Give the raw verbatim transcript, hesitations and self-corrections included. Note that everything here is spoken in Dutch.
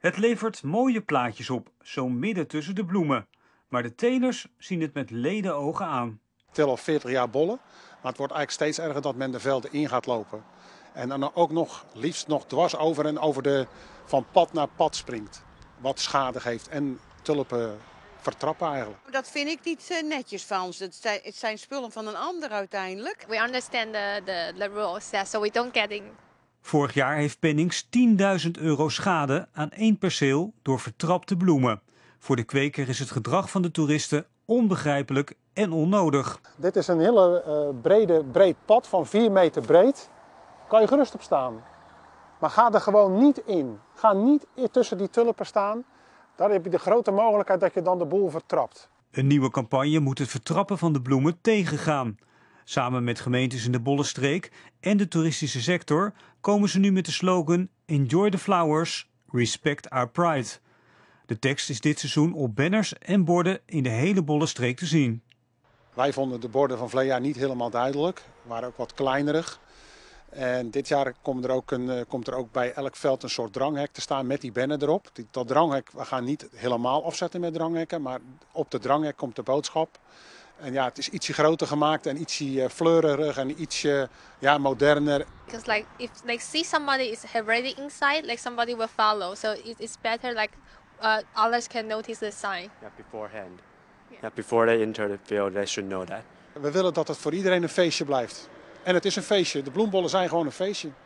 Het levert mooie plaatjes op, zo midden tussen de bloemen. Maar de telers zien het met ledenogen aan. Ik tel al veertig jaar bollen, maar het wordt eigenlijk steeds erger dat men de velden in gaat lopen. En dan ook nog, liefst nog dwars over en over de, van pad naar pad springt. Wat schade geeft en tulpen vertrappen eigenlijk. Dat vind ik niet uh, netjes van ons. Het zijn, het zijn spullen van een ander uiteindelijk. We understand the, the, the rules, yeah, so we don't get in. Vorig jaar heeft Pennings tienduizend euro schade aan één perceel door vertrapte bloemen. Voor de kweker is het gedrag van de toeristen onbegrijpelijk en onnodig. Dit is een hele uh, brede, breed pad van vier meter breed. Kan je gerust op staan. Maar ga er gewoon niet in. Ga niet tussen die tulpen staan. Dan heb je de grote mogelijkheid dat je dan de boel vertrapt. Een nieuwe campagne moet het vertrappen van de bloemen tegengaan. Samen met gemeentes in de Bollenstreek en de toeristische sector komen ze nu met de slogan Enjoy the flowers, respect our pride. De tekst is dit seizoen op banners en borden in de hele Bollenstreek te zien. Wij vonden de borden van verleden jaar niet helemaal duidelijk. Ze waren ook wat kleinerig. En dit jaar komt er, ook een, komt er ook bij elk veld een soort dranghek te staan met die banner erop. Dat dranghek, we gaan niet helemaal afzetten met dranghekken, maar op de dranghek komt de boodschap. En ja, het is ietsje groter gemaakt en ietsje fleuriger en ietsje ja, moderner. Because like if like see somebody is already inside, like somebody will follow. So it, it's better like uh, others can notice the sign. Yeah, beforehand. Yeah. Yeah, before they enter the field, they should know that. We willen dat het voor iedereen een feestje blijft. En het is een feestje. De bloembollen zijn gewoon een feestje.